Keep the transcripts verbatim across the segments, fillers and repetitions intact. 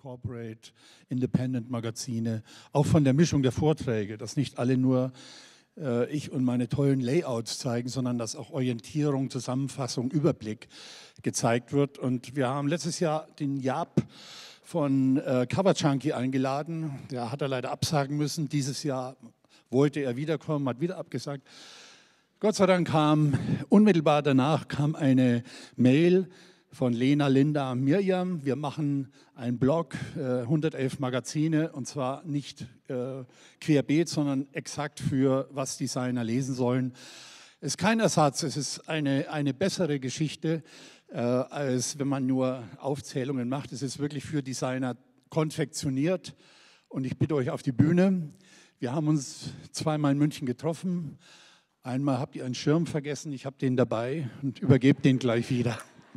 Corporate, Independent Magazine, auch von der Mischung der Vorträge, dass nicht alle nur äh, ich und meine tollen Layouts zeigen, sondern dass auch Orientierung, Zusammenfassung, Überblick gezeigt wird. Und wir haben letztes Jahr den Jaap von äh, Cover Junkie eingeladen. Der hat er leider absagen müssen. Dieses Jahr wollte er wiederkommen, hat wieder abgesagt. Gott sei Dank kam unmittelbar danach kam eine Mail von Lena, Linda, Mirjam. Wir machen einen Blog, äh, hundertelf Magazine, und zwar nicht äh, querbeet, sondern exakt für was Designer lesen sollen. Es ist kein Ersatz, es ist eine, eine bessere Geschichte, äh, als wenn man nur Aufzählungen macht. Es ist wirklich für Designer konfektioniert, und ich bitte euch auf die Bühne. Wir haben uns zweimal in München getroffen. Einmal habt ihr einen Schirm vergessen, ich habe den dabei und übergebe den gleich wieder.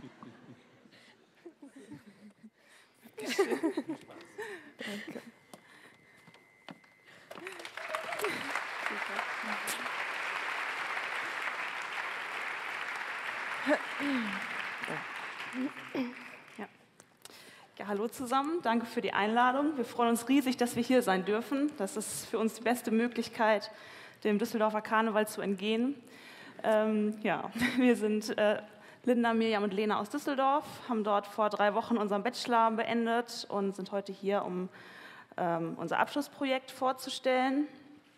Danke. Ja. Ja, hallo zusammen, danke für die Einladung. Wir freuen uns riesig, dass wir hier sein dürfen. Das ist für uns die beste Möglichkeit, dem Düsseldorfer Karneval zu entgehen. Ähm, ja, wir sind äh, Linda, Mirjam und Lena aus Düsseldorf, haben dort vor drei Wochen unseren Bachelor beendet und sind heute hier, um ähm, unser Abschlussprojekt vorzustellen.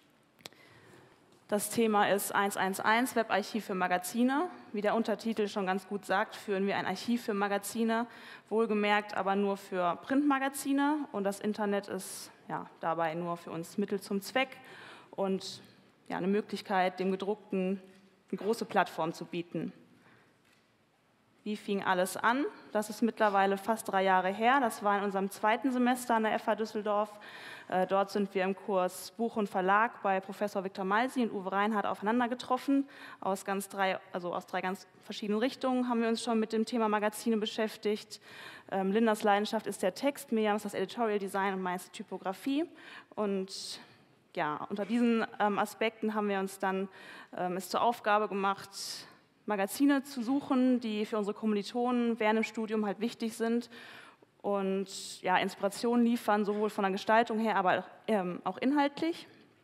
Das Thema ist hundertelf, Webarchiv für Magazine. Wie der Untertitel schon ganz gut sagt, führen wir ein Archiv für Magazine, wohlgemerkt aber nur für Printmagazine. Und das Internet ist ja, dabei nur für uns Mittel zum Zweck und ja, eine Möglichkeit, dem Gedruckten eine große Plattform zu bieten. Wie fing alles an? Das ist mittlerweile fast drei Jahre her. Das war in unserem zweiten Semester an der F H Düsseldorf. Äh, dort sind wir im Kurs Buch und Verlag bei Professor Viktor Malsi und Uwe Reinhardt aufeinander getroffen. Aus, ganz drei, also aus drei ganz verschiedenen Richtungen haben wir uns schon mit dem Thema Magazine beschäftigt. Ähm, Lindas Leidenschaft ist der Text, Mirjam ist das Editorial Design und meist die Typografie. Und ja, unter diesen ähm, Aspekten haben wir uns dann ähm, es zur Aufgabe gemacht, Magazine zu suchen, die für unsere Kommilitonen während dem Studium halt wichtig sind und ja, Inspiration liefern, sowohl von der Gestaltung her, aber ähm, auch inhaltlich.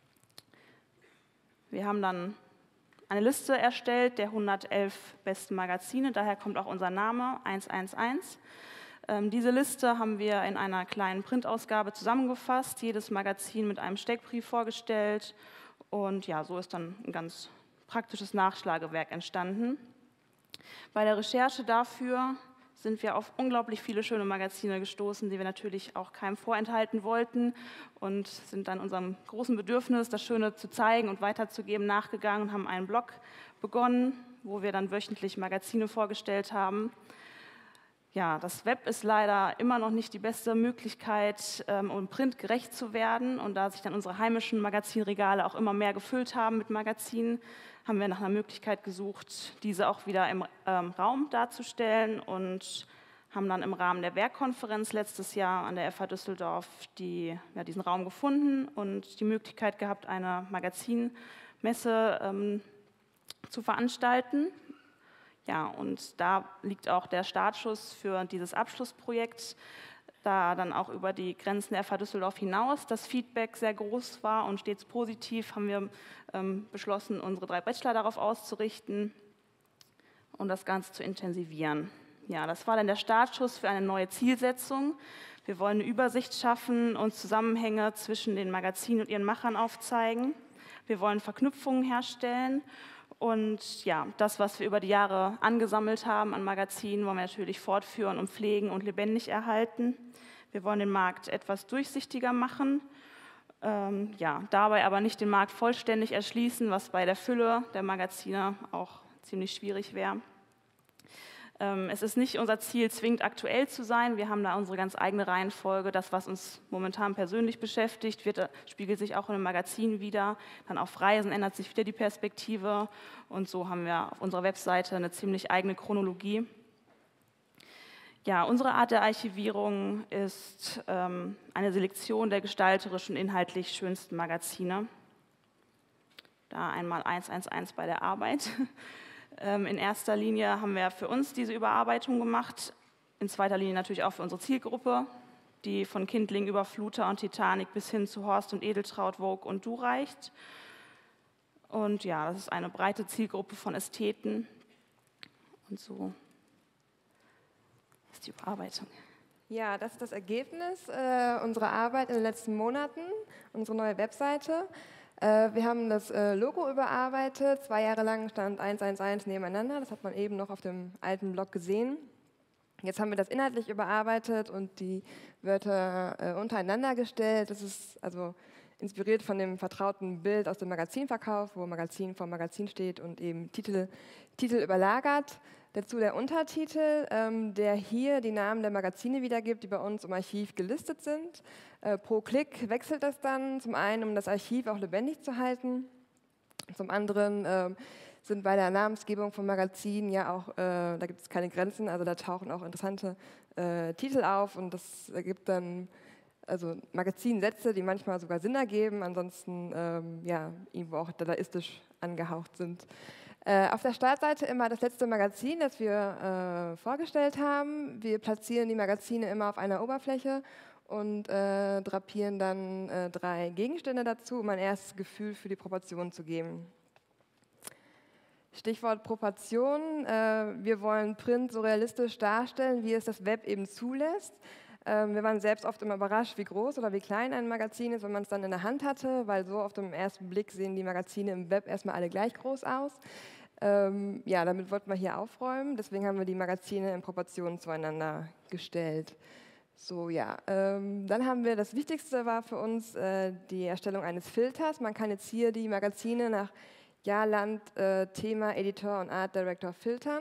Wir haben dann eine Liste erstellt der hundertelf besten Magazine, daher kommt auch unser Name hundertelf. Ähm, diese Liste haben wir in einer kleinen Printausgabe zusammengefasst, jedes Magazin mit einem Steckbrief vorgestellt, und ja, so ist dann ein ganz praktisches Nachschlagewerk entstanden. Bei der Recherche dafür sind wir auf unglaublich viele schöne Magazine gestoßen, die wir natürlich auch keinem vorenthalten wollten, und sind dann unserem großen Bedürfnis, das Schöne zu zeigen und weiterzugeben, nachgegangen und haben einen Blog begonnen, wo wir dann wöchentlich Magazine vorgestellt haben. Ja, das Web ist leider immer noch nicht die beste Möglichkeit, ähm, um printgerecht zu werden. Und da sich dann unsere heimischen Magazinregale auch immer mehr gefüllt haben mit Magazinen, haben wir nach einer Möglichkeit gesucht, diese auch wieder im ähm, Raum darzustellen, und haben dann im Rahmen der Werkkonferenz letztes Jahr an der F H Düsseldorf die, ja, diesen Raum gefunden und die Möglichkeit gehabt, eine Magazinmesse ähm, zu veranstalten. Ja, und da liegt auch der Startschuss für dieses Abschlussprojekt, da dann auch über die Grenzen der F H Düsseldorf hinaus das Feedback sehr groß war und stets positiv, haben wir ähm, beschlossen, unsere drei Bachelor darauf auszurichten und das Ganze zu intensivieren. Ja, das war dann der Startschuss für eine neue Zielsetzung. Wir wollen eine Übersicht schaffen und Zusammenhänge zwischen den Magazinen und ihren Machern aufzeigen. Wir wollen Verknüpfungen herstellen. Und ja, das, was wir über die Jahre angesammelt haben an Magazinen, wollen wir natürlich fortführen und pflegen und lebendig erhalten. Wir wollen den Markt etwas durchsichtiger machen, ähm, ja, dabei aber nicht den Markt vollständig erschließen, was bei der Fülle der Magazine auch ziemlich schwierig wäre. Ähm, es ist nicht unser Ziel, zwingend aktuell zu sein. Wir haben da unsere ganz eigene Reihenfolge. Das, was uns momentan persönlich beschäftigt, wird, spiegelt sich auch in einem Magazin wieder. Dann auf Reisen ändert sich wieder die Perspektive. Und so haben wir auf unserer Webseite eine ziemlich eigene Chronologie. Ja, unsere Art der Archivierung ist ähm, eine Selektion der gestalterisch und inhaltlich schönsten Magazine. Da einmal hundertelf bei der Arbeit. In erster Linie haben wir für uns diese Überarbeitung gemacht, in zweiter Linie natürlich auch für unsere Zielgruppe. die von Kindling über Fluter und Titanic bis hin zu Horst und Edeltraud, Vogue und Du reicht. Und ja, das ist eine breite Zielgruppe von Ästheten. Und so ist die Überarbeitung. Ja, das ist das Ergebnis äh, unserer Arbeit in den letzten Monaten, unsere neue Webseite. Äh, wir haben das äh, Logo überarbeitet. Zwei Jahre lang stand eins eins eins nebeneinander. Das hat man eben noch auf dem alten Blog gesehen. Jetzt haben wir das inhaltlich überarbeitet und die Wörter äh, untereinander gestellt. Das ist also inspiriert von dem vertrauten Bild aus dem Magazinverkauf, wo Magazin vor Magazin steht und eben Titel, Titel überlagert. Dazu der Untertitel, ähm, der hier die Namen der Magazine wiedergibt, die bei uns im Archiv gelistet sind. Äh, pro Klick wechselt das dann, zum einen, um das Archiv auch lebendig zu halten, zum anderen äh, sind bei der Namensgebung von Magazinen ja auch, äh, da gibt es keine Grenzen, also da tauchen auch interessante äh, Titel auf und das ergibt dann also Magazinsätze, die manchmal sogar Sinn ergeben, ansonsten ähm, ja, irgendwo auch dadaistisch angehaucht sind. Äh, auf der Startseite immer das letzte Magazin, das wir äh, vorgestellt haben. Wir platzieren die Magazine immer auf einer Oberfläche und äh, drapieren dann äh, drei Gegenstände dazu, um ein erstes Gefühl für die Proportionen zu geben. Stichwort Proportion. Äh, wir wollen Print so realistisch darstellen, wie es das Web eben zulässt. Äh, wir waren selbst oft immer überrascht, wie groß oder wie klein ein Magazin ist, wenn man es dann in der Hand hatte, weil so auf den ersten Blick sehen die Magazine im Web erstmal alle gleich groß aus. Ähm, ja, damit wollten wir hier aufräumen, deswegen haben wir die Magazine in Proportionen zueinander gestellt. So, ja. Ähm, dann haben wir, das Wichtigste war für uns äh, die Erstellung eines Filters. Man kann jetzt hier die Magazine nach Jahr, Land, äh, Thema, Editor und Art Director filtern.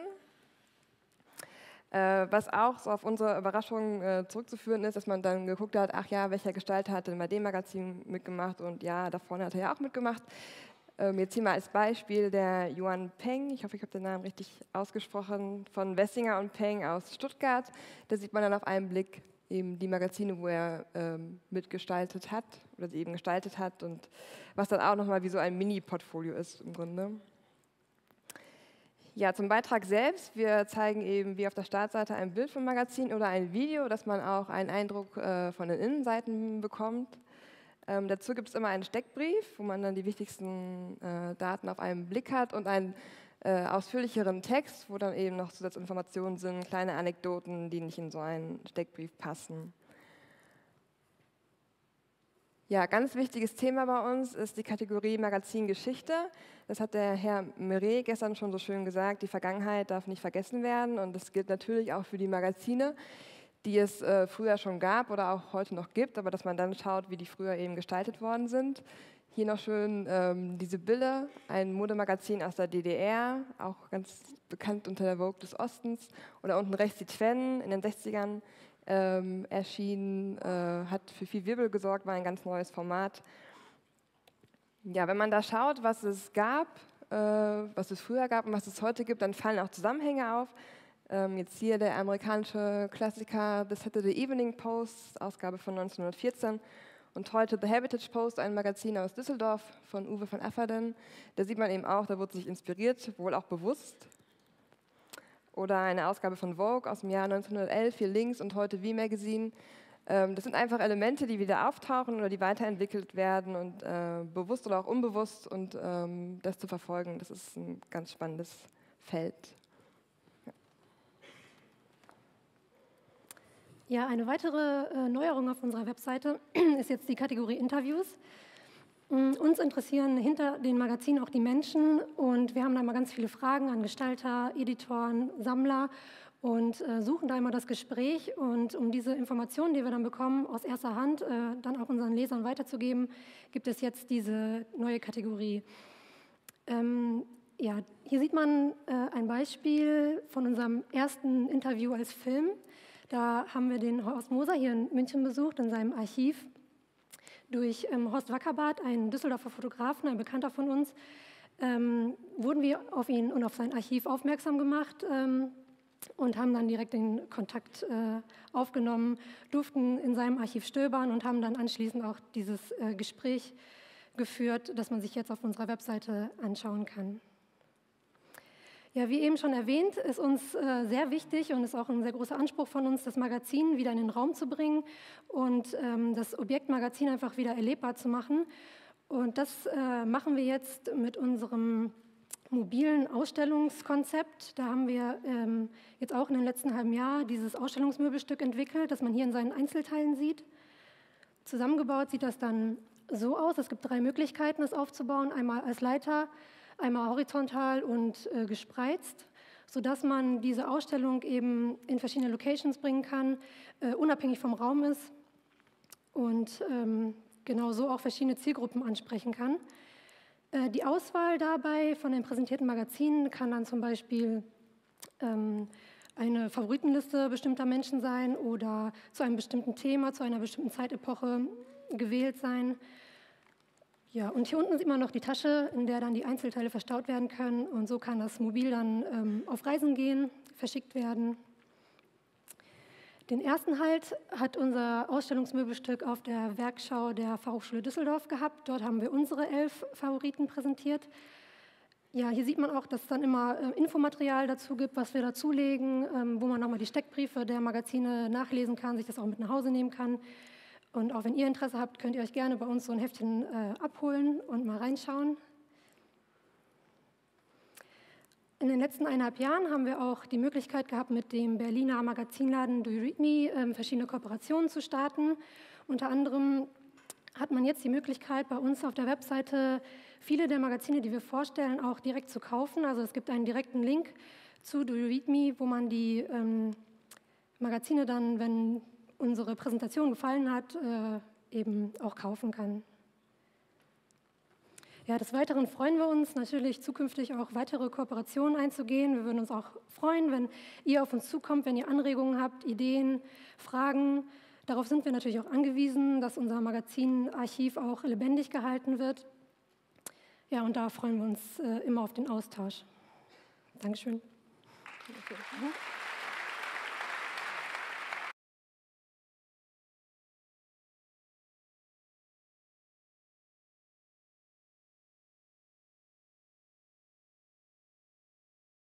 Äh, was auch so auf unsere Überraschung äh, zurückzuführen ist, dass man dann geguckt hat, ach ja, welcher Gestalter hat denn bei dem Magazin mitgemacht und ja, da vorne hat er ja auch mitgemacht. Ähm, jetzt hier mal als Beispiel der Yuan Peng, ich hoffe, ich habe den Namen richtig ausgesprochen, von Wessinger und Peng aus Stuttgart. Da sieht man dann auf einen Blick eben die Magazine, wo er ähm, mitgestaltet hat oder sie eben gestaltet hat und was dann auch nochmal wie so ein Mini-Portfolio ist im Grunde. Ja, zum Beitrag selbst. Wir zeigen eben wie auf der Startseite ein Bild vom Magazin oder ein Video, dass man auch einen Eindruck äh, von den Innenseiten bekommt. Ähm, dazu gibt es immer einen Steckbrief, wo man dann die wichtigsten äh, Daten auf einen Blick hat und einen äh, ausführlicheren Text, wo dann eben noch Zusatzinformationen sind, kleine Anekdoten, die nicht in so einen Steckbrief passen. Ja, ganz wichtiges Thema bei uns ist die Kategorie Magazingeschichte. Das hat der Herr Meret gestern schon so schön gesagt, die Vergangenheit darf nicht vergessen werden und das gilt natürlich auch für die Magazine, die es äh, früher schon gab oder auch heute noch gibt, aber dass man dann schaut, wie die früher eben gestaltet worden sind. Hier noch schön ähm, diese Bille, ein Modemagazin aus der D D R, auch ganz bekannt unter der Vogue des Ostens. Oder unten rechts die Twen in den sechzigern ähm, erschienen, äh, hat für viel Wirbel gesorgt, war ein ganz neues Format. Ja, wenn man da schaut, was es gab, äh, was es früher gab und was es heute gibt, dann fallen auch Zusammenhänge auf. Ähm, jetzt hier der amerikanische Klassiker The Saturday Evening Post, Ausgabe von neunzehnhundertvierzehn. Und heute The Heritage Post, ein Magazin aus Düsseldorf von Uwe van Afferden. Da sieht man eben auch, da wurde sich inspiriert, wohl auch bewusst. Oder eine Ausgabe von Vogue aus dem Jahr neunzehnhundertelf, hier links, und heute V Magazine. Ähm, das sind einfach Elemente, die wieder auftauchen oder die weiterentwickelt werden und äh, bewusst oder auch unbewusst. Und ähm, das zu verfolgen, das ist ein ganz spannendes Feld. Ja, eine weitere äh, Neuerung auf unserer Webseite ist jetzt die Kategorie Interviews. Ähm, uns interessieren hinter den Magazinen auch die Menschen und wir haben da immer ganz viele Fragen an Gestalter, Editoren, Sammler und äh, suchen da immer das Gespräch. Und um diese Informationen, die wir dann bekommen, aus erster Hand äh, dann auch unseren Lesern weiterzugeben, gibt es jetzt diese neue Kategorie. Ähm, ja, hier sieht man äh, ein Beispiel von unserem ersten Interview als Film. Da haben wir den Horst Moser hier in München besucht, in seinem Archiv. Durch ähm, Horst Wackerbart, einen Düsseldorfer Fotografen, ein Bekannter von uns, ähm, wurden wir auf ihn und auf sein Archiv aufmerksam gemacht ähm, und haben dann direkt den Kontakt äh, aufgenommen, durften in seinem Archiv stöbern und haben dann anschließend auch dieses äh, Gespräch geführt, das man sich jetzt auf unserer Webseite anschauen kann. Ja, wie eben schon erwähnt, ist uns äh, sehr wichtig und ist auch ein sehr großer Anspruch von uns, das Magazin wieder in den Raum zu bringen und ähm, das Objekt Magazin einfach wieder erlebbar zu machen. Und das äh, machen wir jetzt mit unserem mobilen Ausstellungskonzept. Da haben wir ähm, jetzt auch in den letzten halben Jahr dieses Ausstellungsmöbelstück entwickelt, das man hier in seinen Einzelteilen sieht. Zusammengebaut sieht das dann so aus. Es gibt drei Möglichkeiten, es aufzubauen. Einmal als Leiter, einmal horizontal und äh, gespreizt, sodass man diese Ausstellung eben in verschiedene Locations bringen kann, äh, unabhängig vom Raum ist und ähm, genauso auch verschiedene Zielgruppen ansprechen kann. Äh, die Auswahl dabei von den präsentierten Magazinen kann dann zum Beispiel ähm, eine Favoritenliste bestimmter Menschen sein oder zu einem bestimmten Thema, zu einer bestimmten Zeitepoche gewählt sein. Ja, und hier unten sieht man noch die Tasche, in der dann die Einzelteile verstaut werden können. Und so kann das mobil dann ähm, auf Reisen gehen, verschickt werden. Den ersten Halt hat unser Ausstellungsmöbelstück auf der Werkschau der Fachhochschule Düsseldorf gehabt. Dort haben wir unsere elf Favoriten präsentiert. Ja, hier sieht man auch, dass es dann immer äh, Infomaterial dazu gibt, was wir dazulegen, ähm, wo man nochmal die Steckbriefe der Magazine nachlesen kann, sich das auch mit nach Hause nehmen kann. Und auch wenn ihr Interesse habt, könnt ihr euch gerne bei uns so ein Heftchen äh, abholen und mal reinschauen. In den letzten eineinhalb Jahren haben wir auch die Möglichkeit gehabt, mit dem Berliner Magazinladen Do You Read Me äh, verschiedene Kooperationen zu starten. Unter anderem hat man jetzt die Möglichkeit, bei uns auf der Webseite viele der Magazine, die wir vorstellen, auch direkt zu kaufen. Also es gibt einen direkten Link zu Do You Read Me, wo man die ähm, Magazine dann, wenn unsere Präsentation gefallen hat, äh, eben auch kaufen kann. Ja, des Weiteren freuen wir uns natürlich zukünftig auch weitere Kooperationen einzugehen. Wir würden uns auch freuen, wenn ihr auf uns zukommt, wenn ihr Anregungen habt, Ideen, Fragen. Darauf sind wir natürlich auch angewiesen, dass unser Magazinarchiv auch lebendig gehalten wird. Ja, und da freuen wir uns äh, immer auf den Austausch. Dankeschön. Okay.